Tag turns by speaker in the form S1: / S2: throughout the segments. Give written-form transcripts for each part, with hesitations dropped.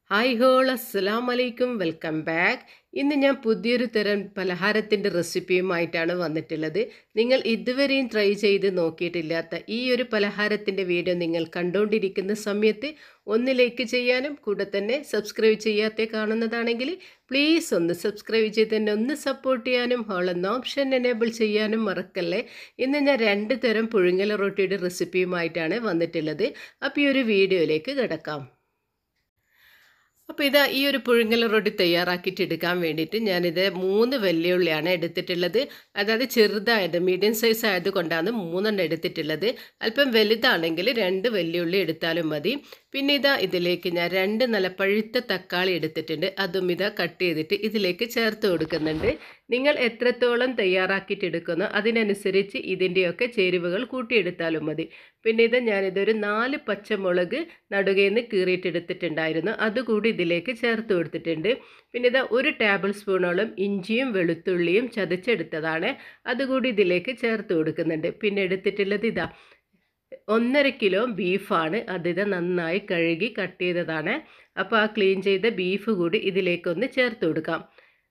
S1: Hi whole അസ്സലാമു അലൈക്കും welcome back. ഇന്ന് ഞാൻ പുതിയൊരു തരം പലഹാരത്തിൻ്റെ റെസിപ്പിയുമായിട്ടാണ് വന്നിട്ടുള്ളത്. നിങ്ങൾ ഇതുവരെയും ട്രൈ ചെയ്ത് നോക്കിയിട്ടില്ലാത്ത ഈ ഒരു പലഹാരത്തിൻ്റെ വീഡിയോ നിങ്ങൾ കണ്ടുകൊണ്ടിരിക്കുന്ന സമയത്ത് ഒന്ന് ലൈക്ക് ചെയ്യാനും കൂടെ തന്നെ സബ്സ്ക്രൈബ് ചെയ്യാതെ കാണുന്നതാണെങ്കിൽ പ്ലീസ് ഒന്ന് സബ്സ്ക്രൈബ് ചെയ്ത് തന്നെ ഒന്ന് സപ്പോർട്ട് ചെയ്യാനും ഹോൾ എന്ന ഓപ്ഷൻ എനേബിൾ ചെയ്യാനും മറക്കല്ലേ. ഇന്ന് ഞാൻ 2 തരം പുഴുങ്ങൽ റൊട്ടിയുടെ റെസിപ്പിയുമായിട്ടാണ് വന്നിട്ടുള്ളത്. അപ്പോൾ ഈ ഒരു വീഡിയോയിലേക്ക് കിടക്കാം. അപ്പോൾ ഇതാ ഈ ഒരു പുഴുങ്ങൽ റൊട്ടി തയ്യാറാക്കിയിട്ട് എടുക്കാൻ വേണ്ടിയിട്ട് ഞാനിത് 3 വെല്ലുള്ളിയാണ് എടുത്തിട്ടുള്ളത്. അതായത് ചെറുതായത് മീഡിയം സൈസ് ആയതുകൊണ്ടാണ് 3 എടുത്തിട്ടുള്ളത്. അല്പം വലുതാണെങ്കിൽ 2 വെല്ലുള്ളി എടുത്താലും മതി. പിന്നെ ഇതാ ഇതിലേക്ക് ഞാൻ 2 നല്ല പഴുത്ത തക്കാളി എടുത്തിട്ടുണ്ട്. അതും ഇതാ കട്ട് ചെയ്തിട്ട് ഇതിലേക്ക് ചേർത്ത് കൊടുക്കുന്നുണ്ട്. നിങ്ങൾ എത്രത്തോളം തയ്യാറാക്കിയിട്ട് എടുക്കുന്നോ അതിനനുസരിച്ച് ഇതിൻ്റെയൊക്കെ ചേരുവകൾ കൂട്ടിയെടുത്താലും മതി. പിന്നെ ഞാനിതൊരു 4 പച്ചമുളക് നടുകേന്ന് കീറിയിട്ടെടുത്തിട്ടുണ്ടായിരുന്നു. അതുകൂടി ഇതിലേക്ക് ചേർത്ത് കൊടുത്തിട്ടുണ്ട്. പിന്നെ ഇതാ 1 ടേബിൾ സ്പൂണോളം ഇഞ്ചിയും വെളുത്തുള്ളിയും ചതച്ചെടുത്തതാണ്. അതുകൂടി ഇതിലേക്ക് ചേർത്ത് കൊടുക്കുന്നുണ്ട്. പിന്നെ എടുത്തിട്ടുള്ളത് ഇതാ 1.5 കിലോ ബീഫാണ്. അതിത് നന്നായി കഴുകി കട്ട് ചെയ്തതാണ്. അപ്പോൾ ആ ക്ലീൻ ചെയ്ത ബീഫ് കൂടി ഇതിലേക്കൊന്ന് ചേർത്ത് കൊടുക്കാം.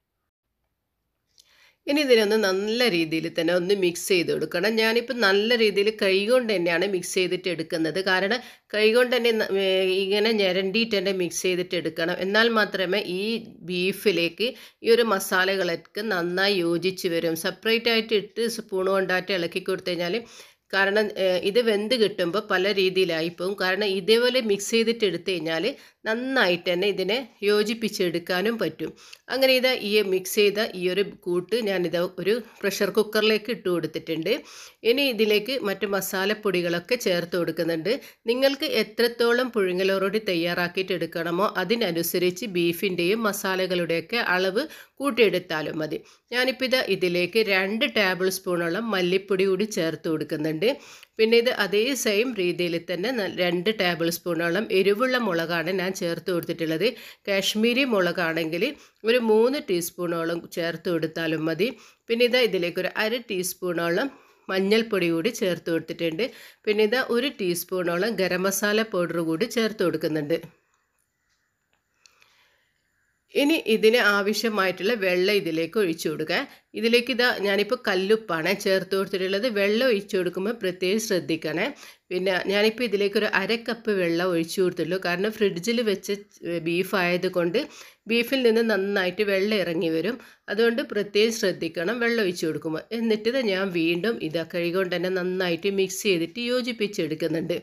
S1: ഇനി ഇതിനൊന്ന് നല്ല രീതിയിൽ തന്നെ ഒന്ന് മിക്സ് ചെയ്ത് കൊടുക്കണം. ഞാനിപ്പോൾ നല്ല രീതിയിൽ കൈകൊണ്ട് തന്നെയാണ് മിക്സ് ചെയ്തിട്ട് എടുക്കുന്നത്. കാരണം കൈകൊണ്ട് തന്നെ ഇങ്ങനെ ഞരണ്ടിയിട്ട് തന്നെ മിക്സ് ചെയ്തിട്ട് എടുക്കണം. എന്നാൽ മാത്രമേ ഈ ബീഫിലേക്ക് ഈ ഒരു മസാലകളൊക്കെ നന്നായി യോജിച്ച് വരും. സെപ്പറേറ്റ് ആയിട്ട് ഇട്ട് സ്പൂൺ കൊണ്ടായിട്ട് ഇളക്കി കൊടുത്തു കഴിഞ്ഞാൽ കാരണം ഇത് വെന്ത് കിട്ടുമ്പോൾ പല രീതിയിലായിപ്പോവും. കാരണം ഇതേപോലെ മിക്സ് ചെയ്തിട്ട് എടുത്തു കഴിഞ്ഞാൽ നന്നായിട്ട് തന്നെ ഇതിനെ യോജിപ്പിച്ചെടുക്കാനും പറ്റും. അങ്ങനെ ഇതാ ഈ മിക്സ് ചെയ്ത ഈ ഒരു കൂട്ട് ഞാനിതാ ഒരു പ്രഷർ കുക്കറിലേക്ക് ഇട്ട് കൊടുത്തിട്ടുണ്ട്. ഇനി ഇതിലേക്ക് മറ്റു മസാലപ്പൊടികളൊക്കെ ചേർത്ത് കൊടുക്കുന്നുണ്ട്. നിങ്ങൾക്ക് എത്രത്തോളം പുഴുങ്ങൽ റൊട്ടി തയ്യാറാക്കിയിട്ട് എടുക്കണമോ അതിനനുസരിച്ച് ബീഫിൻ്റെയും മസാലകളുടെയൊക്കെ അളവ് കൂട്ടിയെടുത്താലും മതി. ഞാനിപ്പോൾ ഇതാ ഇതിലേക്ക് 2 ടേബിൾ സ്പൂണോളം മല്ലിപ്പൊടി കൂടി ചേർത്ത് കൊടുക്കുന്നുണ്ട്. പിന്നെ ഇത് അതേ സെയിം രീതിയിൽ തന്നെ 2 ടേബിൾ സ്പൂണോളം എരിവുള്ള മുളകാണ് ഞാൻ ചേർത്ത് കൊടുത്തിട്ടുള്ളത്. കാശ്മീരി മുളകാണെങ്കിൽ ഒരു 3 ടീസ്പൂണോളം ചേർത്ത് കൊടുത്താലും മതി. പിന്നെ ഇതാ ഇതിലേക്ക് ഒരു 1/2 ടീസ്പൂണോളം മഞ്ഞൾപ്പൊടി കൂടി ചേർത്ത് കൊടുത്തിട്ടുണ്ട്. പിന്നെ ഇതാ 1 ടീസ്പൂണോളം ഗരം മസാല പൗഡർ കൂടി ചേർത്ത് കൊടുക്കുന്നുണ്ട്. ഇനി ഇതിന് ആവശ്യമായിട്ടുള്ള വെള്ളം ഇതിലേക്ക് ഒഴിച്ചു കൊടുക്കുക. ഇതിലേക്ക് ഇതാ ഞാനിപ്പോൾ കല്ലുപ്പാണ് ചേർത്ത് കൊടുത്തിട്ടുള്ളത്. വെള്ളം ഒഴിച്ചു കൊടുക്കുമ്പോൾ പ്രത്യേകം ശ്രദ്ധിക്കണേ. പിന്നെ ഞാനിപ്പോൾ ഇതിലേക്ക് ഒരു 1/2 കപ്പ് വെള്ളം ഒഴിച്ചു കൊടുത്തുള്ളൂ. കാരണം ഫ്രിഡ്ജിൽ വെച്ച് ബീഫ് ആയതുകൊണ്ട് ബീഫിൽ നിന്ന് നന്നായിട്ട് വെള്ളം ഇറങ്ങി വരും. അതുകൊണ്ട് പ്രത്യേകം ശ്രദ്ധിക്കണം വെള്ളം ഒഴിച്ചു കൊടുക്കുമ്പോൾ. എന്നിട്ട് ഞാൻ വീണ്ടും ഇതാ കൈകൊണ്ട് തന്നെ നന്നായിട്ട് മിക്സ് ചെയ്തിട്ട് യോജിപ്പിച്ചെടുക്കുന്നുണ്ട്.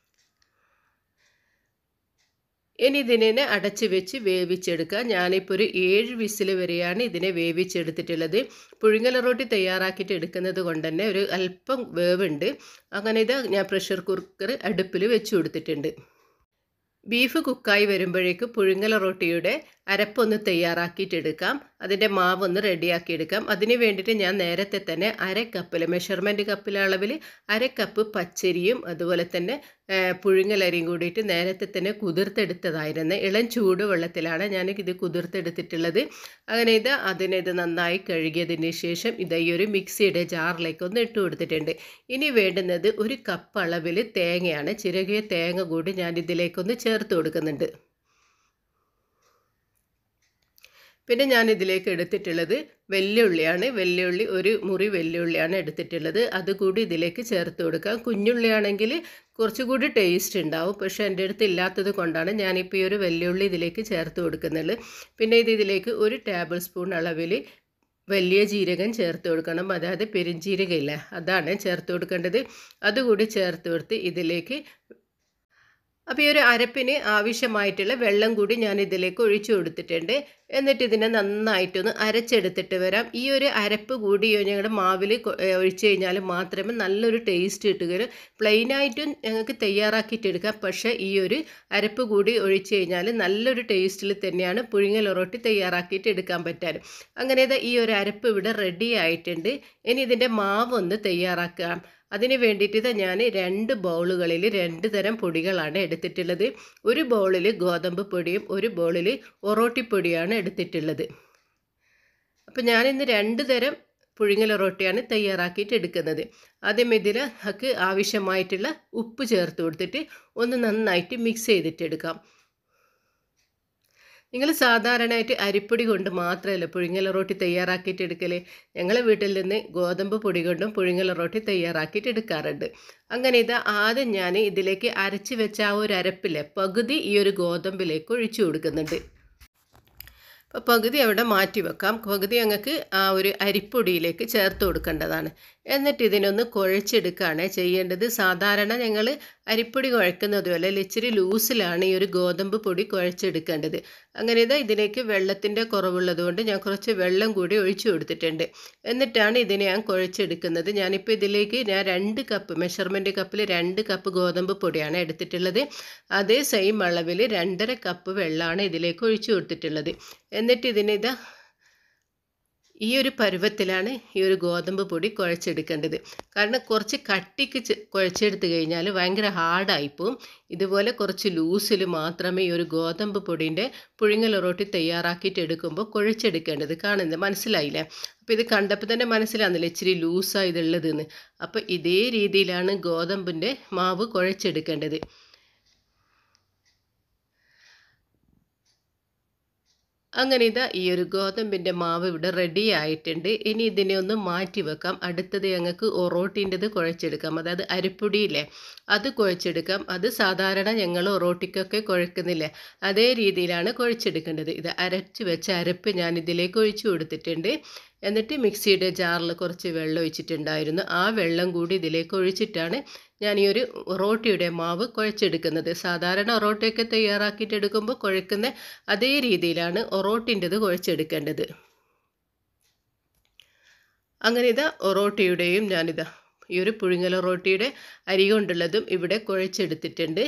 S1: ഇനി ഇതിനെ അടച്ച് വെച്ച് വേവിച്ചെടുക്കുക. ഞാനിപ്പോൾ ഒരു 7 വിസിൽ വരെയാണ് ഇതിനെ വേവിച്ചെടുത്തിട്ടുള്ളത്. പുഴുങ്ങൽ റൊട്ടി തയ്യാറാക്കിയിട്ട് എടുക്കുന്നത് കൊണ്ട് തന്നെ ഒരു അല്പം വേവുണ്ട്. അങ്ങനെ ഞാൻ പ്രഷർ കുക്കർ അടുപ്പിൽ വെച്ച് കൊടുത്തിട്ടുണ്ട്. ബീഫ് കുക്കായി വരുമ്പോഴേക്ക് പുഴുങ്ങൽ റൊട്ടിയുടെ അരപ്പൊന്ന് തയ്യാറാക്കിയിട്ടെടുക്കാം. അതിൻ്റെ മാവൊന്ന് റെഡിയാക്കിയെടുക്കാം. അതിന് വേണ്ടിയിട്ട് ഞാൻ നേരത്തെ തന്നെ 1/2 കപ്പിൽ മെഷർമെൻറ്റ് കപ്പിലെ അളവിൽ 1/2 കപ്പ് പച്ചരിയും അതുപോലെ തന്നെ പുഴുങ്ങലരിയും കൂടിയിട്ട് നേരത്തെ തന്നെ കുതിർത്തെടുത്തതായിരുന്നു. ഇളം ചൂടുവെള്ളത്തിലാണ് ഞാനിത് കുതിർത്തെടുത്തിട്ടുള്ളത്. അങ്ങനെ അതിനെ നന്നായി കഴുകിയതിന് ശേഷം ഈ ഒരു മിക്സിയുടെ ജാറിലേക്ക് ഒന്ന് ഇട്ട് കൊടുത്തിട്ടുണ്ട്. ഇനി വേണ്ടുന്നത് 1 കപ്പ് അളവിൽ തേങ്ങയാണ്. ചിരകിയ തേങ്ങ കൂടി ഞാൻ ഇതിലേക്കൊന്ന് ചേർത്ത് കൊടുക്കുന്നുണ്ട്. പിന്നെ ഞാൻ ഇതിലേക്ക് എടുത്തിട്ടുള്ളത് വെല്ലുള്ളിയാണ്. വെല്ലുള്ളി ഒരു മുറി വെല്ലുള്ളിയാണ് എടുത്തിട്ടുള്ളത്. അതുകൂടി ഇതിലേക്ക് ചേർത്ത് കൊടുക്കാം. കുഞ്ഞുള്ളിയാണെങ്കിൽ കുറച്ചുകൂടി ടേസ്റ്റ് ഉണ്ടാവും. പക്ഷേ എൻ്റെ അടുത്ത് ഇല്ലാത്തത് കൊണ്ടാണ് ഞാനിപ്പോൾ ഈ ഒരു വെല്ലുള്ളി ഇതിലേക്ക് ചേർത്ത് കൊടുക്കുന്നത്. പിന്നെ ഇതിലേക്ക് 1 ടേബിൾ സ്പൂൺ അളവിൽ വലിയ ജീരകം ചേർത്ത് കൊടുക്കണം. അതായത് പെരുംജീരകം ഇല്ല, അതാണ് ചേർത്ത് കൊടുക്കേണ്ടത്. അതുകൂടി ചേർത്ത് കൊടുത്ത് ഇതിലേക്ക് അപ്പോൾ ഈ ഒരു അരപ്പിന് ആവശ്യമായിട്ടുള്ള വെള്ളം കൂടി ഞാൻ ഇതിലേക്ക് ഒഴിച്ചു കൊടുത്തിട്ടുണ്ട്. എന്നിട്ട് ഇതിനെ നന്നായിട്ടൊന്ന് അരച്ചെടുത്തിട്ട് വരാം. ഈ ഒരു അരപ്പ് കൂടി ഞങ്ങളുടെ മാവിൽ ഒഴിച്ചു കഴിഞ്ഞാൽ മാത്രമേ നല്ലൊരു ടേസ്റ്റ് കിട്ടുകയുള്ളൂ. പ്ലെയിനായിട്ടും ഞങ്ങൾക്ക് തയ്യാറാക്കിയിട്ടെടുക്കാം. പക്ഷേ ഈ ഒരു അരപ്പ് കൂടി ഒഴിച്ചു കഴിഞ്ഞാൽ നല്ലൊരു ടേസ്റ്റിൽ തന്നെയാണ് പുഴുങ്ങൽ റൊട്ടി തയ്യാറാക്കിയിട്ട് എടുക്കാൻ പറ്റാറ്. അങ്ങനെ ഈ ഒരു അരപ്പ് ഇവിടെ റെഡി ആയിട്ടുണ്ട്. ഇനി ഇതിൻ്റെ മാവൊന്ന് തയ്യാറാക്കാം. അതിന് വേണ്ടിയിട്ട് ഞാൻ 2 ബൗളുകളിൽ 2 തരം പൊടികളാണ് എടുത്തിട്ടുള്ളത്. ഒരു ബൗളിൽ ഗോതമ്പ് പൊടിയും ഒരു ബൗളിൽ ഒറോട്ടിപ്പൊടിയാണ് എടുത്തിട്ടുള്ളത്. അപ്പോൾ ഞാനിന്ന് 2 തരം പുഴുങ്ങൽ റൊട്ടിയാണ് തയ്യാറാക്കിയിട്ട് എടുക്കുന്നത്. ആദ്യം ഇതിലേക്ക് ആവശ്യമായിട്ടുള്ള ഉപ്പ് ചേർത്ത് കൊടുത്തിട്ട് ഒന്ന് നന്നായിട്ട് മിക്സ് ചെയ്തിട്ടെടുക്കാം. നിങ്ങൾ സാധാരണയായിട്ട് അരിപ്പൊടി കൊണ്ട് മാത്രമല്ല പുഴുങ്ങൽ റൊട്ടി തയ്യാറാക്കിയിട്ട് എടുക്കൽ. ഞങ്ങളെ വീട്ടിൽ നിന്ന് ഗോതമ്പ് പൊടി കൊണ്ടും പുഴുങ്ങൽ റൊട്ടി തയ്യാറാക്കിയിട്ട് എടുക്കാറുണ്ട്. അങ്ങനെ ഇതാ ആദ്യം ഞാൻ ഇതിലേക്ക് അരച്ച് വെച്ച ആ ഒരു അരപ്പിലെ പകുതി ഈ ഒരു ഗോതമ്പിലേക്ക് ഒഴിച്ചു കൊടുക്കുന്നുണ്ട്. അപ്പോൾ പകുതി അവിടെ മാറ്റി വെക്കാം. പകുതി ഞങ്ങൾക്ക് ആ ഒരു അരിപ്പൊടിയിലേക്ക് ചേർത്ത് കൊടുക്കേണ്ടതാണ്. എന്നിട്ട് ഇതിനൊന്ന് കുഴച്ചെടുക്കുകയാണ് ചെയ്യേണ്ടത്. സാധാരണ ഞങ്ങൾ അരിപ്പൊടി കുഴക്കുന്നതുപോലെ ഇച്ചിരി ലൂസിലാണ് ഈ ഒരു ഗോതമ്പ് പൊടി കുഴച്ചെടുക്കേണ്ടത്. അങ്ങനെ ഇതാ ഇതിലേക്ക് വെള്ളത്തിൻ്റെ കുറവുള്ളത് കൊണ്ട് ഞാൻ കുറച്ച് വെള്ളം കൂടി ഒഴിച്ചു കൊടുത്തിട്ടുണ്ട്. എന്നിട്ടാണ് ഇതിനെ ഞാൻ കുഴച്ചെടുക്കുന്നത്. ഞാനിപ്പോൾ ഇതിലേക്ക് ഞാൻ 2 കപ്പ് മെഷർമെൻറ്റ് കപ്പിൽ 2 കപ്പ് ഗോതമ്പ് പൊടിയാണ് എടുത്തിട്ടുള്ളത്. അതേ സെയിം അളവിൽ 2.5 കപ്പ് വെള്ളമാണ് ഇതിലേക്ക് ഒഴിച്ചു കൊടുത്തിട്ടുള്ളത്. എന്നിട്ട് ഇതിനിതാ ഈ ഒരു പരുവത്തിലാണ് ഈ ഒരു ഗോതമ്പ് പൊടി കുഴച്ചെടുക്കേണ്ടത്. കാരണം കുറച്ച് കട്ടിക്ക് കുഴച്ചെടുത്ത് കഴിഞ്ഞാൽ ഭയങ്കര ഹാർഡായിപ്പോവും. ഇതുപോലെ കുറച്ച് ലൂസിൽ മാത്രമേ ഈ ഒരു ഗോതമ്പ് പൊടിൻ്റെ പുഴുങ്ങൽ റൊട്ടി തയ്യാറാക്കിയിട്ട് എടുക്കുമ്പോൾ കുഴച്ചെടുക്കേണ്ടത്. കാണുന്നത് മനസ്സിലായില്ലേ? അപ്പോൾ ഇത് കണ്ടപ്പോൾ തന്നെ മനസ്സിലാകുന്നില്ല ഇച്ചിരി ലൂസാണ് ഇതുള്ളതെന്ന്. അപ്പോൾ ഇതേ രീതിയിലാണ് ഗോതമ്പിൻ്റെ മാവ് കുഴച്ചെടുക്കേണ്ടത്. അങ്ങനെ ഇതാ ഈ ഒരു ഗോതമ്പിൻ്റെ മാവ് ഇവിടെ റെഡി ആയിട്ടുണ്ട്. ഇനി ഇതിനെ ഒന്ന് മാറ്റി വെക്കാം. അടുത്തത് ഞങ്ങൾക്ക് ഒറോട്ടിൻ്റെത് കുഴച്ചെടുക്കാം. അതായത് അരിപ്പൊടിയില്ലേ അത് കുഴച്ചെടുക്കാം. അത് സാധാരണ ഞങ്ങൾ ഒറോട്ടിക്കൊക്കെ കുഴക്കുന്നില്ലേ അതേ രീതിയിലാണ് കുഴച്ചെടുക്കേണ്ടത്. ഇത് അരച്ച് വെച്ച അരപ്പ് ഞാൻ ഇതിലേക്ക് ഒഴിച്ചു കൊടുത്തിട്ടുണ്ട്. എന്നിട്ട് മിക്സിയുടെ ജാറിൽ കുറച്ച് വെള്ളം ഒഴിച്ചിട്ടുണ്ടായിരുന്നു. ആ വെള്ളം കൂടി ഇതിലേക്ക് ഒഴിച്ചിട്ടാണ് ഞാൻ ഈ ഒരു റൊട്ടിയുടെ മാവ് കുഴച്ചെടുക്കുന്നത്. സാധാരണ ഒറോട്ടിയൊക്കെ തയ്യാറാക്കിയിട്ട് എടുക്കുമ്പോൾ കുഴക്കുന്ന അതേ രീതിയിലാണ് ഒറോട്ടിൻ്റെത് കുഴച്ചെടുക്കേണ്ടത്. അങ്ങനെ ഇതാ ഒറോട്ടിയുടെയും ഞാനിതാ ഈ ഒരു പുഴുങ്ങൽ റൊട്ടിയുടെ അരി കൊണ്ടുള്ളതും ഇവിടെ കുഴച്ചെടുത്തിട്ടുണ്ട്.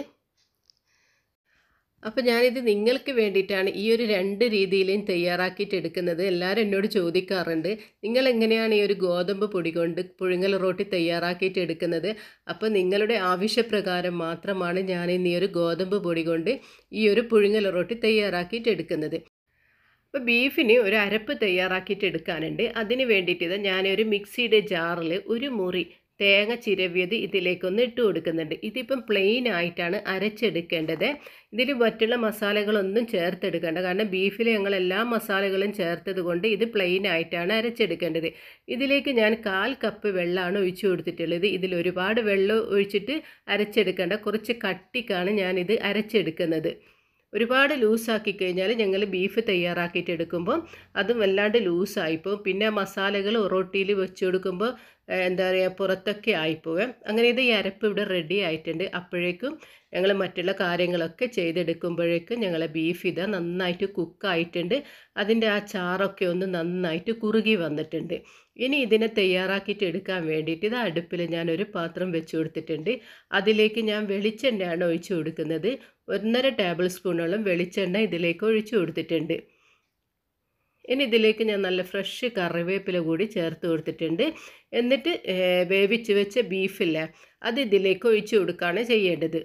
S1: അപ്പോൾ ഞാനിത് നിങ്ങൾക്ക് വേണ്ടിയിട്ടാണ് ഈ ഒരു 2 രീതിയിലും തയ്യാറാക്കിയിട്ട് എടുക്കുന്നത്. എല്ലാവരും എന്നോട് ചോദിക്കാറുണ്ട് നിങ്ങൾ എങ്ങനെയാണ് ഈ ഒരു ഗോതമ്പ് പൊടി കൊണ്ട് പുഴുങ്ങൽ റൊട്ടി തയ്യാറാക്കിയിട്ട് എടുക്കുന്നത്. അപ്പോൾ നിങ്ങളുടെ ആവശ്യപ്രകാരം മാത്രമാണ് ഞാൻ ഇന്ന് ഈ ഒരു ഗോതമ്പ് പൊടി കൊണ്ട് ഈ ഒരു പുഴുങ്ങൽ റൊട്ടി തയ്യാറാക്കിയിട്ട് എടുക്കുന്നത്. അപ്പോൾ ബീഫിന് ഒരു അരപ്പ് തയ്യാറാക്കിയിട്ട് എടുക്കാനുണ്ട്. അതിന് വേണ്ടിയിട്ട് ഇത് ഞാനൊരു മിക്സിയുടെ ജാറിൽ ഒരു മുറി തേങ്ങ ചിരവിയത് ഇതിലേക്കൊന്ന് ഇട്ട് കൊടുക്കുന്നുണ്ട്. ഇതിപ്പം പ്ലെയിൻ ആയിട്ടാണ് അരച്ചെടുക്കേണ്ടത്. ഇതിൽ മറ്റുള്ള മസാലകളൊന്നും ചേർത്തെടുക്കേണ്ട. കാരണം ബീഫിൽ ഞങ്ങൾ എല്ലാ മസാലകളും ചേർത്തത് കൊണ്ട് ഇത് പ്ലെയിൻ ആയിട്ടാണ് അരച്ചെടുക്കേണ്ടത്. ഇതിലേക്ക് ഞാൻ 1/4 കപ്പ് വെള്ളമാണ് ഒഴിച്ചു കൊടുത്തിട്ടുള്ളത്. ഇതിൽ ഒരുപാട് വെള്ളം ഒഴിച്ചിട്ട് അരച്ചെടുക്കേണ്ട. കുറച്ച് കട്ടിക്കാണ് ഞാനിത് അരച്ചെടുക്കുന്നത്. ഒരുപാട് ലൂസാക്കി കഴിഞ്ഞാൽ ഞങ്ങൾ ബീഫ് തയ്യാറാക്കിയിട്ട് എടുക്കുമ്പോൾ അതും വല്ലാണ്ട് ലൂസായിപ്പോൾ പിന്നെ മസാലകൾ ഒറോട്ടിയിൽ വെച്ച് കൊടുക്കുമ്പോൾ എന്താ പറയുക പുറത്തൊക്കെ ആയിപ്പോവേ. അങ്ങനെ ഇത് ഈ അരപ്പ് ഇവിടെ റെഡി ആയിട്ടുണ്ട്. അപ്പോഴേക്കും ഞങ്ങൾ മറ്റുള്ള കാര്യങ്ങളൊക്കെ ചെയ്തെടുക്കുമ്പോഴേക്കും ഞങ്ങളെ ബീഫ് ഇത് നന്നായിട്ട് കുക്കായിട്ടുണ്ട്. അതിൻ്റെ ആ ചാറൊക്കെ ഒന്ന് നന്നായിട്ട് കുറുകി വന്നിട്ടുണ്ട്. ഇനി ഇതിനെ തയ്യാറാക്കിയിട്ട് എടുക്കാൻ വേണ്ടിയിട്ട് ഇത് അടുപ്പിൽ ഞാനൊരു പാത്രം വെച്ച് കൊടുത്തിട്ടുണ്ട്. അതിലേക്ക് ഞാൻ വെളിച്ചെണ്ണയാണ് ഒഴിച്ചു കൊടുക്കുന്നത്. 1.5 ടേബിൾ സ്പൂണോളം വെളിച്ചെണ്ണ ഇതിലേക്ക് ഒഴിച്ചു കൊടുത്തിട്ടുണ്ട്. ഇനി ഇതിലേക്ക് ഞാൻ നല്ല ഫ്രഷ് കറിവേപ്പില കൂടി ചേർത്ത് കൊടുത്തിട്ടുണ്ട്. എന്നിട്ട് വേവിച്ച് വെച്ച ബീഫില്ലേ അത് ഇതിലേക്ക് ഒഴിച്ചു കൊടുക്കുകയാണ് ചെയ്യേണ്ടത്.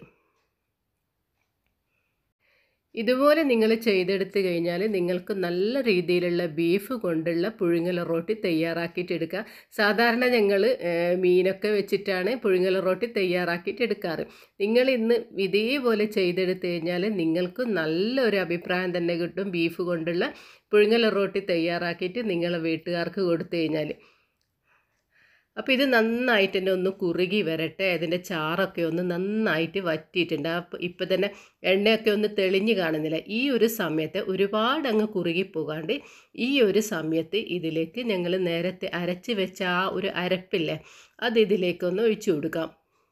S1: ഇതുപോലെ നിങ്ങൾ ചെയ്തെടുത്ത് കഴിഞ്ഞാൽ നിങ്ങൾക്ക് നല്ല രീതിയിലുള്ള ബീഫ് കൊണ്ടുള്ള പുഴുങ്ങൽ റൊട്ടി തയ്യാറാക്കിയിട്ട് എടുക്കുക. സാധാരണ ഞങ്ങൾ മീനൊക്കെ വെച്ചിട്ടാണ് പുഴുങ്ങൽ റൊട്ടി തയ്യാറാക്കിയിട്ട് എടുക്കാറ്. നിങ്ങൾ ഇന്ന് ഇതേപോലെ ചെയ്തെടുത്ത് കഴിഞ്ഞാൽ നിങ്ങൾക്ക് നല്ലൊരു അഭിപ്രായം തന്നെ കിട്ടും. ബീഫ് കൊണ്ടുള്ള പുഴുങ്ങൽ റൊട്ടി തയ്യാറാക്കിയിട്ട് നിങ്ങളെ വീട്ടുകാർക്ക് കൊടുത്തു കഴിഞ്ഞാൽ. അപ്പോൾ ഇത് നന്നായിട്ട് തന്നെ ഒന്ന് കുറുകി വരട്ടെ. അതിൻ്റെ ചാറൊക്കെ ഒന്ന് നന്നായിട്ട് വറ്റിയിട്ടുണ്ട്. ഇപ്പോൾ തന്നെ എണ്ണയൊക്കെ ഒന്ന് തെളിഞ്ഞ് കാണുന്നില്ല. ഈ ഒരു സമയത്ത് ഒരുപാട് അങ്ങ് കുറുകി പോകാണ്ട് ഈ ഒരു സമയത്ത് ഇതിലേക്ക് ഞങ്ങൾ നേരത്തെ അരച്ച് വെച്ച ആ ഒരു അരപ്പില്ലേ അത് ഇതിലേക്കൊന്ന് ഒഴിച്ചു കൊടുക്കാം.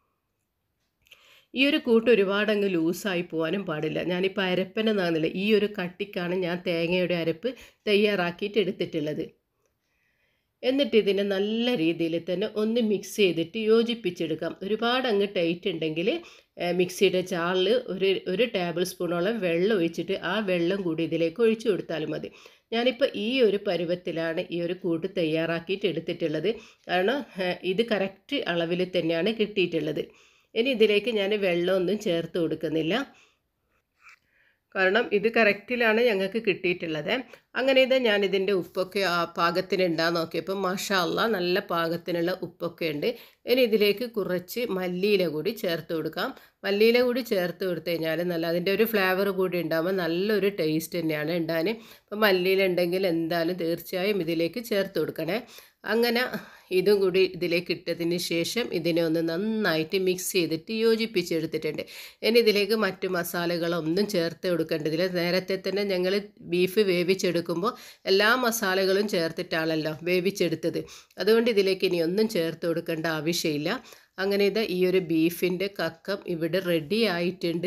S1: ഈ ഒരു കൂട്ട് ഒരുപാട് അങ്ങ് ലൂസായി പോകാനും പാടില്ല. ഞാനിപ്പോൾ അരപ്പനെന്നാകുന്നില്ല, ഈ ഒരു കട്ടിക്കാണ് ഞാൻ തേങ്ങയുടെ അരപ്പ് തയ്യാറാക്കിയിട്ട് എടുത്തിട്ടുള്ളത്. എന്നിട്ട് ഇതിനെ നല്ല രീതിയിൽ തന്നെ ഒന്ന് മിക്സ് ചെയ്തിട്ട് യോജിപ്പിച്ചെടുക്കാം. ഒരുപാട് അങ്ങ് ടൈറ്റ് ഉണ്ടെങ്കിൽ മിക്സിയുടെ ജാറിൽ ഒരു ടേബിൾ സ്പൂണോളം വെള്ളം ഒഴിച്ചിട്ട് ആ വെള്ളം കൂടി ഇതിലേക്ക് ഒഴിച്ചു കൊടുത്താലും മതി. ഞാനിപ്പോൾ ഈ ഒരു പരുവത്തിലാണ് ഈ ഒരു കൂട്ട് തയ്യാറാക്കിയിട്ട് എടുത്തിട്ടുള്ളത്. കാരണം ഇത് കറക്റ്റ് അളവിൽ തന്നെയാണ് കിട്ടിയിട്ടുള്ളത്. ഇനി ഇതിലേക്ക് ഞാൻ വെള്ളമൊന്നും ചേർത്ത് കൊടുക്കുന്നില്ല. കാരണം ഇത് കറക്റ്റിലാണ് ഞങ്ങൾക്ക് കിട്ടിയിട്ടുള്ളത്. അങ്ങനെ ഇത് ഞാനിതിൻ്റെ ഉപ്പൊക്കെ പാകത്തിന് ഉണ്ടാകാൻ നോക്കിയപ്പോൾ മാഷാ അല്ലാ നല്ല പാകത്തിനുള്ള ഉപ്പൊക്കെ ഉണ്ട്. ഇനി ഇതിലേക്ക് കുറച്ച് മല്ലിയില കൂടി ചേർത്ത് കൊടുക്കാം. മല്ലിയില കൂടി ചേർത്ത് കൊടുത്തു കഴിഞ്ഞാൽ നല്ല അതിൻ്റെ ഒരു ഫ്ലേവർ കൂടി ഉണ്ടാകുമ്പോൾ നല്ലൊരു ടേസ്റ്റ് തന്നെയാണ് ഉണ്ടാകാൻ. അപ്പോൾ മല്ലിയില ഉണ്ടെങ്കിൽ എന്തായാലും തീർച്ചയായും ഇതിലേക്ക് ചേർത്ത് കൊടുക്കണേ. അങ്ങനെ ഇതും കൂടി ഇതിലേക്ക് ഇട്ടതിന് ശേഷം ഇതിനെ ഒന്ന് നന്നായിട്ട് മിക്സ് ചെയ്തിട്ട് യോജിപ്പിച്ചെടുത്തിട്ടുണ്ട്. ഇനി ഇതിലേക്ക് മറ്റു മസാലകളൊന്നും ചേർത്ത് കൊടുക്കേണ്ടതില്ല. നേരത്തെ തന്നെ ഞങ്ങൾ ബീഫ് വേവിച്ചെടുക്കുമ്പോൾ എല്ലാ മസാലകളും ചേർത്തിട്ടാണല്ലോ വേവിച്ചെടുത്തത്. അതുകൊണ്ട് ഇതിലേക്ക് ഇനി ഒന്നും ചേർത്ത് കൊടുക്കേണ്ട ആവശ്യമില്ല. അങ്ങനെ ഇത് ഈ ഒരു ബീഫിൻ്റെ കക്കം ഇവിടെ റെഡി ആയിട്ടുണ്ട്.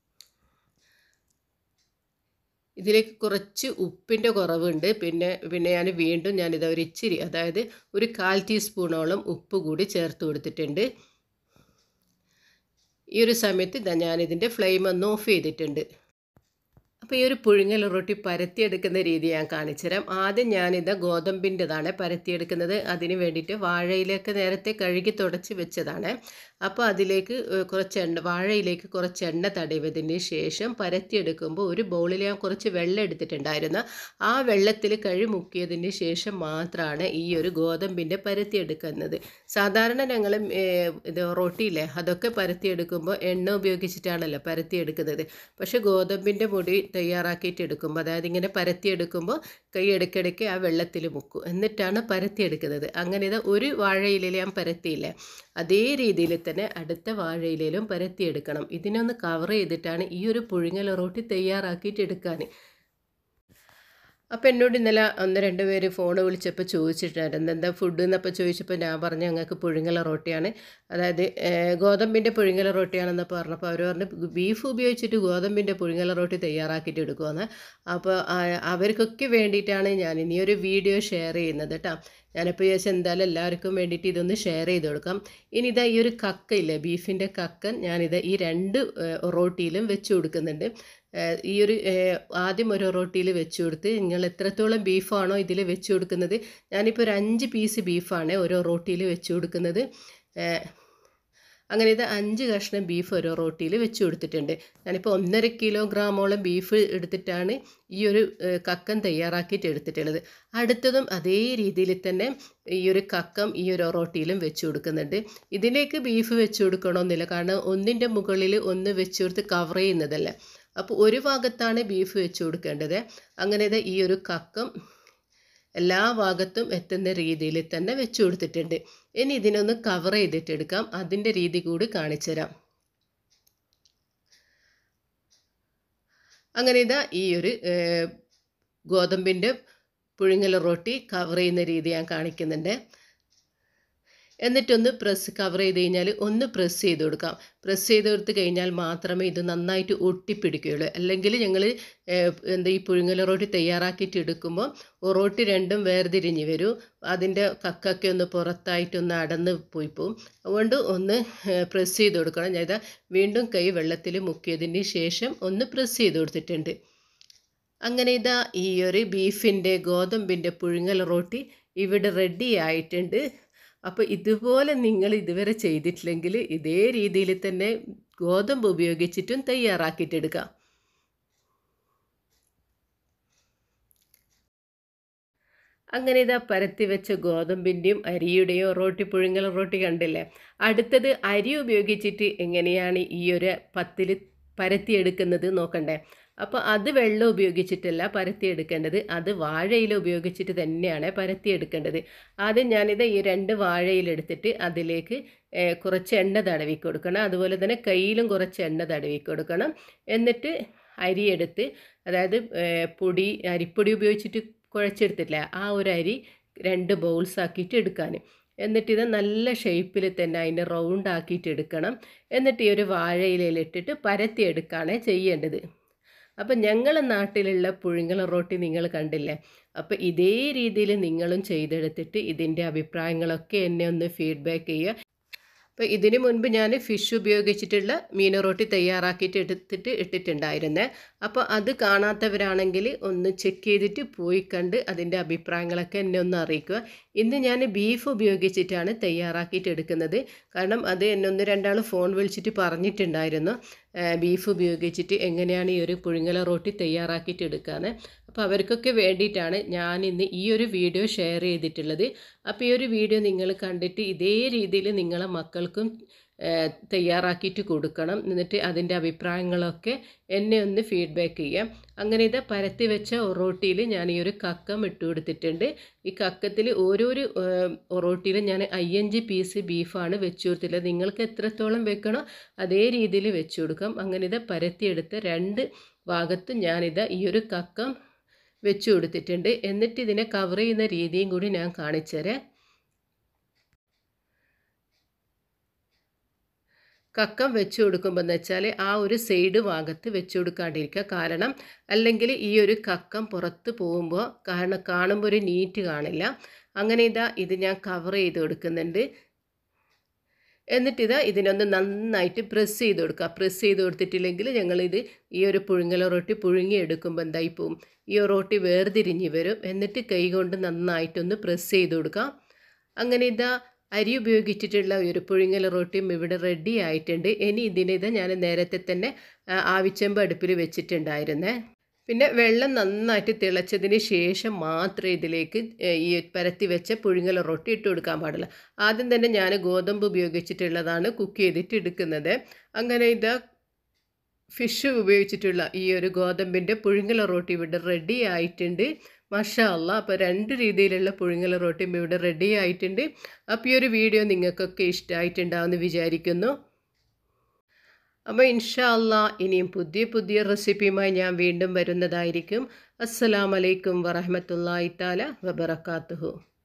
S1: ഇതിലേക്ക് കുറച്ച് ഉപ്പിൻ്റെ കുറവുണ്ട്. പിന്നെ ഞാൻ വീണ്ടും ഞാനിത് ഒരു ഇച്ചിരി, അതായത് ഒരു 1/4 ടീസ്പൂണോളം ഉപ്പ് കൂടി ചേർത്ത് കൊടുത്തിട്ടുണ്ട്. ഈ ഒരു സമയത്ത് ഇതാ ഞാനിതിൻ്റെ ഫ്ലെയിം ഒന്ന് ഓഫ് ചെയ്തിട്ടുണ്ട്. അപ്പോൾ ഈ ഒരു പുഴുങ്ങൽ റൊട്ടി പരത്തിയെടുക്കുന്ന രീതി ഞാൻ കാണിച്ചുതരാം. ആദ്യം ഞാനിത് ഗോതമ്പിൻ്റെതാണ് പരത്തിയെടുക്കുന്നത്. അതിന് വേണ്ടിയിട്ട് വാഴയിലൊക്കെ നേരത്തെ കഴുകി തുടച്ച് വെച്ചതാണ്. അപ്പോൾ അതിലേക്ക് വാഴയിലേക്ക് കുറച്ച് എണ്ണ തടവിയതിന് ശേഷം പരത്തിയെടുക്കുമ്പോൾ ഒരു ബൗളിൽ ഞാൻ കുറച്ച് വെള്ളം എടുത്തിട്ടുണ്ടായിരുന്നു. ആ വെള്ളത്തിൽ മുക്കിയതിന് ശേഷം മാത്രമാണ് ഈ ഒരു ഗോതമ്പിൻ്റെ പരത്തിയെടുക്കുന്നത്. സാധാരണ ഞങ്ങൾ ഇത് റൊട്ടിയില്ലേ അതൊക്കെ പരത്തിയെടുക്കുമ്പോൾ എണ്ണ ഉപയോഗിച്ചിട്ടാണല്ലോ പരത്തിയെടുക്കുന്നത്. പക്ഷേ ഗോതമ്പിൻ്റെ പൊടി തയ്യാറാക്കിയിട്ട് എടുക്കുമ്പോൾ, അതായത് ഇങ്ങനെ പരത്തിയെടുക്കുമ്പോൾ കൈ ഇടയ്ക്കിടയ്ക്ക് ആ വെള്ളത്തിൽ മുക്കും, എന്നിട്ടാണ് പരത്തിയെടുക്കുന്നത്. അങ്ങനെ ഇത് ഒരു വാഴയിലയിൽ ഞാൻ പരത്തിയില്ലേ അതേ രീതിയിൽ തന്നെ അടുത്ത വാഴയിലും പരത്തിയെടുക്കണം. ഇതിനൊന്ന് കവർ ചെയ്തിട്ടാണ് ഈ ഒരു പുഴുങ്ങൽ റൊട്ടി തയ്യാറാക്കിയിട്ട് എടുക്കാൻ. അപ്പോൾ എന്നോട് ഇന്നലെ 1-2 പേര് ഫോൺ വിളിച്ചപ്പോൾ ചോദിച്ചിട്ടുണ്ടായിരുന്നു എന്താ ഫുഡ് എന്നപ്പോൾ ചോദിച്ചപ്പോൾ ഞാൻ പറഞ്ഞു ഞങ്ങൾക്ക് പുഴുങ്ങൽ റൊട്ടിയാണ്, അതായത് ഗോതമ്പിൻ്റെ പുഴുങ്ങൽ റൊട്ടിയാണെന്ന് പറഞ്ഞപ്പോൾ അവർ പറഞ്ഞു ബീഫ് ഉപയോഗിച്ചിട്ട് ഗോതമ്പിൻ്റെ പുഴുങ്ങൽ റൊട്ടി തയ്യാറാക്കിയിട്ട് എടുക്കുമെന്ന്. അപ്പോൾ അവർക്കൊക്കെ വേണ്ടിയിട്ടാണ് ഞാൻ ഇനി ഒരു വീഡിയോ ഷെയർ ചെയ്യുന്നത് കേട്ടോ. ഞാനിപ്പോൾ ചോദിച്ചാൽ എന്തായാലും എല്ലാവർക്കും വേണ്ടിയിട്ട് ഇതൊന്ന് ഷെയർ ചെയ്ത് കൊടുക്കാം. ഇനി ഇതാ ഈ ഒരു കക്കയില്ലേ ബീഫിൻ്റെ കക്കൻ ഞാനിത് ഈ 2 റൊട്ടിയിലും വെച്ച് കൊടുക്കുന്നുണ്ട്. ഈ ഒരു ആദ്യം ഒരു റൊട്ടിയിൽ വെച്ച് കൊടുത്ത് നിങ്ങൾ എത്രത്തോളം ബീഫാണോ ഇതിൽ വെച്ച് കൊടുക്കുന്നത്, ഞാനിപ്പോൾ ഒരു 5 പീസ് ബീഫാണ് ഓരോ റൊട്ടിയിൽ വെച്ച് കൊടുക്കുന്നത്. അങ്ങനെ ഇത് 5 കഷ്ണം ബീഫ് ഓരോ റൊട്ടിയിൽ വെച്ച് കൊടുത്തിട്ടുണ്ട്. ഞാനിപ്പോൾ 1.5 കിലോഗ്രാമോളം ബീഫ് എടുത്തിട്ടാണ് ഈ ഒരു കക്കൻ തയ്യാറാക്കിയിട്ട് എടുത്തിട്ടുള്ളത്. അടുത്തതും അതേ രീതിയിൽ തന്നെ ഈ ഒരു കക്കം ഈ ഒരു റൊട്ടിയിലും വെച്ച് കൊടുക്കുന്നുണ്ട്. ഇതിലേക്ക് ബീഫ് വെച്ച് കൊടുക്കണമെന്നില്ല, കാരണം ഒന്നിൻ്റെ മുകളിൽ ഒന്ന് വെച്ച് കൊടുത്ത് കവർ ചെയ്യുന്നതല്ല. അപ്പോൾ ഒരു ഭാഗത്താണ് ബീഫ് വെച്ച് കൊടുക്കേണ്ടത്. അങ്ങനെ ഈ ഒരു കക്കം എല്ലാ ഭാഗത്തും എത്തുന്ന രീതിയിൽ തന്നെ വെച്ച് കൊടുത്തിട്ടുണ്ട്. ഇനി ഇതിനൊന്ന് കവർ ചെയ്തിട്ടെടുക്കാം, അതിൻ്റെ രീതി കൂടി കാണിച്ചു തരാം. അങ്ങനെ ഈ ഒരു ഗോതമ്പിൻ്റെ പുഴുങ്ങൽ റൊട്ടി കവർ ചെയ്യുന്ന രീതി ഞാൻ കാണിക്കുന്നുണ്ട്. എന്നിട്ടൊന്ന് കവർ ചെയ്ത് കഴിഞ്ഞാൽ ഒന്ന് പ്രസ് ചെയ്ത് കൊടുക്കാം. പ്രസ് ചെയ്ത് കൊടുത്ത് കഴിഞ്ഞാൽ മാത്രമേ ഇത് നന്നായിട്ട് ഒട്ടിപ്പിടിക്കുകയുള്ളൂ. അല്ലെങ്കിൽ ഞങ്ങൾ ഈ പുഴുങ്ങൽ റൊട്ടി തയ്യാറാക്കിയിട്ട് എടുക്കുമ്പോൾ റൊട്ടി രണ്ടും വേർതിരിഞ്ഞ് വരും, അതിൻ്റെ കക്കൊക്കെ ഒന്ന് പുറത്തായിട്ടൊന്ന് അടന്ന് പോയി പോവും. അതുകൊണ്ട് ഒന്ന് പ്രസ് ചെയ്ത് കൊടുക്കണം. ഞാൻ വീണ്ടും കൈ വെള്ളത്തിൽ മുക്കിയതിന് ശേഷം ഒന്ന് പ്രസ് ചെയ്ത് കൊടുത്തിട്ടുണ്ട്. അങ്ങനെ ഈ ഒരു ബീഫിൻ്റെ ഗോതമ്പിൻ്റെ പുഴുങ്ങൽ റൊട്ടി ഇവിടെ റെഡി ആയിട്ടുണ്ട്. അപ്പോൾ ഇതുപോലെ നിങ്ങൾ ഇതുവരെ ചെയ്തിട്ടില്ലെങ്കിൽ ഇതേ രീതിയിൽ തന്നെ ഗോതമ്പ് ഉപയോഗിച്ചിട്ടും തയ്യാറാക്കിയിട്ടെടുക്കാം. അങ്ങനെ പരത്തി വെച്ച ഗോതമ്പിൻ്റെയും അരിയുടെയും റൊട്ടി പുഴുങ്ങൽ റൊട്ടി കണ്ടില്ലേ. അടുത്തത് അരി ഉപയോഗിച്ചിട്ട് എങ്ങനെയാണ് ഈ ഒരു പത്തിൽ പരത്തിയെടുക്കുന്നത് നോക്കണ്ടേ. അപ്പോൾ അത് വെള്ളം ഉപയോഗിച്ചിട്ടല്ല പരത്തിയെടുക്കേണ്ടത്, അത് വാഴയില ഉപയോഗിച്ചിട്ട് തന്നെയാണ് പരത്തിയെടുക്കേണ്ടത്. ആദ്യം ഞാനിത് ഈ 2 വാഴയിലെടുത്തിട്ട് അതിലേക്ക് കുറച്ച് എണ്ണ തടവി കൊടുക്കണം. അതുപോലെ തന്നെ കയ്യിലും കുറച്ച് എണ്ണ തടവി കൊടുക്കണം. എന്നിട്ട് അരിയെടുത്ത്, അതായത് അരിപ്പൊടി ഉപയോഗിച്ചിട്ട് കുഴച്ചെടുത്തിട്ടില്ല ആ ഒരു അരി 2 ബൗൾസ് ആക്കിയിട്ട് എടുക്കാൻ. എന്നിട്ട് നല്ല ഷേപ്പിൽ തന്നെ അതിനെ റൗണ്ട് ആക്കിയിട്ട് എടുക്കണം. എന്നിട്ട് ഈ ഒരു വാഴയിലയിലിട്ടിട്ട് പരത്തിയെടുക്കുകയാണ് ചെയ്യേണ്ടത്. അപ്പം ഞങ്ങളുടെ നാട്ടിലുള്ള പുഴുങ്ങൽ റൊട്ടി നിങ്ങൾ കണ്ടില്ലേ. അപ്പോൾ ഇതേ രീതിയിൽ നിങ്ങളും ചെയ്തെടുത്തിട്ട് ഇതിൻ്റെ അഭിപ്രായങ്ങളൊക്കെ എന്നെ ഒന്ന് ഫീഡ്ബാക്ക് ചെയ്യുക. അപ്പോൾ ഇതിന് മുൻപ് ഞാൻ ഫിഷ് ഉപയോഗിച്ചിട്ടുള്ള മീൻ റൊട്ടി തയ്യാറാക്കിയിട്ട് ഇട്ടിട്ടുണ്ടായിരുന്നേ. അപ്പോൾ അത് കാണാത്തവരാണെങ്കിൽ ഒന്ന് ചെക്ക് ചെയ്തിട്ട് പോയി കണ്ട് അതിൻ്റെ അഭിപ്രായങ്ങളൊക്കെ എന്നെ ഒന്ന് അറിയിക്കുക. ഇന്ന് ഞാൻ ബീഫ് ഉപയോഗിച്ചിട്ടാണ് തയ്യാറാക്കിയിട്ട് എടുക്കുന്നത്. കാരണം അത് എന്നെ 1-2 ആൾ ഫോൺ വിളിച്ചിട്ട് പറഞ്ഞിട്ടുണ്ടായിരുന്നു ബീഫ് ഉപയോഗിച്ചിട്ട് എങ്ങനെയാണ് ഈ ഒരു പുഴുങ്ങല റൊട്ടി തയ്യാറാക്കിയിട്ട് എടുക്കാമെന്ന്. അപ്പോൾ അവർക്കൊക്കെ വേണ്ടിയിട്ടാണ് ഞാൻ ഇന്ന് ഈ ഒരു വീഡിയോ ഷെയർ ചെയ്തിട്ടുള്ളത്. അപ്പോൾ ഈ ഒരു വീഡിയോ നിങ്ങൾ കണ്ടിട്ട് ഇതേ രീതിയിൽ നിങ്ങളെ മക്കൾക്കും തയ്യാറാക്കിയിട്ട് കൊടുക്കണം. എന്നിട്ട് അതിൻ്റെ അഭിപ്രായങ്ങളൊക്കെ എന്നെ ഒന്ന് ഫീഡ്ബാക്ക് ചെയ്യാം. അങ്ങനെ ഇത് പരത്തി വെച്ച ഒറോട്ടിയിൽ ഞാൻ ഈ ഒരു കക്കം ഇട്ട് കൊടുത്തിട്ടുണ്ട്. ഈ കക്കത്തിൽ ഓരോരു ഒറോട്ടിയിലും ഞാൻ 5 പീസ് ബീഫാണ് വെച്ച് കൊടുത്തിട്ടുള്ളത്. നിങ്ങൾക്ക് എത്രത്തോളം വെക്കണോ അതേ രീതിയിൽ വെച്ച് കൊടുക്കാം. അങ്ങനെ ഇത് പരത്തിയെടുത്ത് 2 ഭാഗത്തും ഞാനിത് ഈ ഒരു കക്കം വെച്ച് കൊടുത്തിട്ടുണ്ട്. എന്നിട്ട് ഇതിനെ കവർ ചെയ്യുന്ന രീതിയും കൂടി ഞാൻ കാണിച്ചു തരാം. കക്കം വെച്ച് കൊടുക്കുമ്പോൾ എന്ന് വെച്ചാൽ ആ ഒരു സൈഡ് ഭാഗത്ത് വെച്ച് കൊടുക്കാണ്ടിരിക്കുക. കാരണം അല്ലെങ്കിൽ ഈ ഒരു കക്കം പുറത്ത് പോകുമ്പോൾ കാണുമ്പോൾ ഒരു നീറ്റ് കാണില്ല. അങ്ങനെ ഇത് ഞാൻ കവർ ചെയ്ത് കൊടുക്കുന്നുണ്ട്. എന്നിട്ടിതാ ഇതിനൊന്ന് നന്നായിട്ട് പ്രസ് ചെയ്ത് കൊടുക്കുക. പ്രസ് ചെയ്ത് കൊടുത്തിട്ടില്ലെങ്കിൽ ഞങ്ങളിത് ഈ ഒരു പുഴുങ്ങല റൊട്ടി പുഴുങ്ങി എടുക്കുമ്പോൾ എന്തായി പോവും, ഈ റൊട്ടി വേർതിരിഞ്ഞ് വരും. എന്നിട്ട് കൈ കൊണ്ട് നന്നായിട്ടൊന്ന് പ്രസ് ചെയ്ത് കൊടുക്കാം. അങ്ങനെ ഇതാ അരി ഉപയോഗിച്ചിട്ടുള്ള ഒരു പുഴുങ്ങൽ റൊട്ടിയും ഇവിടെ റെഡി ആയിട്ടുണ്ട്. ഇനി ഞാൻ നേരത്തെ തന്നെ ആവിച്ചെമ്പ് അടുപ്പിൽ വെച്ചിട്ടുണ്ടായിരുന്നേ. പിന്നെ വെള്ളം നന്നായിട്ട് തിളച്ചതിന് ശേഷം മാത്രമേ ഇതിലേക്ക് ഈ പരത്തി വെച്ച പുഴുങ്ങൽ റൊട്ടി ഇട്ട് കൊടുക്കാൻ പാടില്ല. ആദ്യം തന്നെ ഞാൻ ഗോതമ്പ് ഉപയോഗിച്ചിട്ടുള്ളതാണ് കുക്ക് ചെയ്തിട്ട് എടുക്കുന്നത്. അങ്ങനെ ഫിഷ് ഉപയോഗിച്ചിട്ടുള്ള ഈ ഒരു ഗോതമ്പിൻ്റെ പുഴുങ്ങൽ റൊട്ടി ഇവിടെ റെഡി ആയിട്ടുണ്ട്. മാഷാ അല്ലാഹ്. അപ്പോൾ 2 രീതിയിലുള്ള പുഴുങ്ങൽ റൊട്ടിയും ഇവിടെ റെഡി ആയിട്ടുണ്ട്. അപ്പോൾ ഈ ഒരു വീഡിയോ നിങ്ങൾക്കൊക്കെ ഇഷ്ടമായിട്ടുണ്ടാവുമെന്ന് വിചാരിക്കുന്നു. അപ്പോൾ ഇൻഷാ അല്ലാഹ് ഇനിയും പുതിയ റെസിപ്പിയുമായി ഞാൻ വീണ്ടും വരുന്നതായിരിക്കും. അസ്സലാമു അലൈക്കും വറഹ്മത്തുള്ളാഹി തആല വബറകാതുഹു.